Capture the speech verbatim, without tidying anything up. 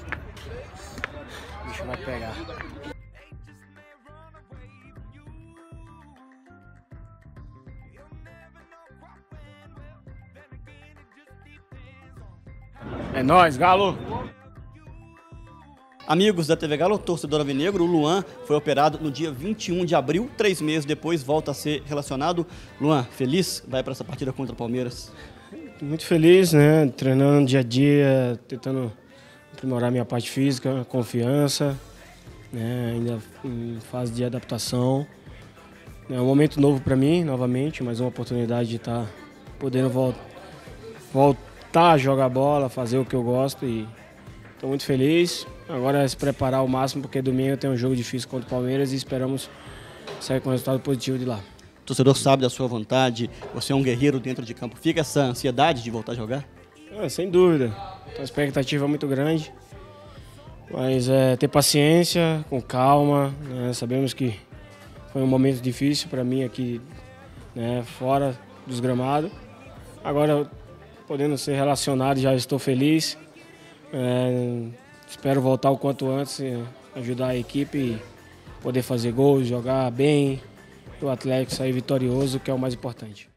O bicho vai pegar. É nóis, Galo! Amigos da T V Galo, torcedor alvinegro, o Luan foi operado no dia vinte e um de abril, três meses depois volta a ser relacionado. Luan, feliz? Vai para essa partida contra o Palmeiras? Muito feliz, né? Treinando dia a dia, tentando aprimorar minha parte física, confiança, né? Ainda em fase de adaptação. É um momento novo para mim, novamente, mais uma oportunidade de estar podendo vol voltar a jogar bola, fazer o que eu gosto e estou muito feliz. Agora é se preparar ao máximo, porque domingo tem um jogo difícil contra o Palmeiras e esperamos sair com um resultado positivo de lá. O torcedor sabe da sua vontade, você é um guerreiro dentro de campo. Fica essa ansiedade de voltar a jogar? É, sem dúvida. A expectativa é muito grande, mas é ter paciência, com calma, né? Sabemos que foi um momento difícil para mim aqui, né, fora dos gramados. Agora, podendo ser relacionado, já estou feliz. É, espero voltar o quanto antes, ajudar a equipe e poder fazer gols, jogar bem, o Atlético sair vitorioso, que é o mais importante.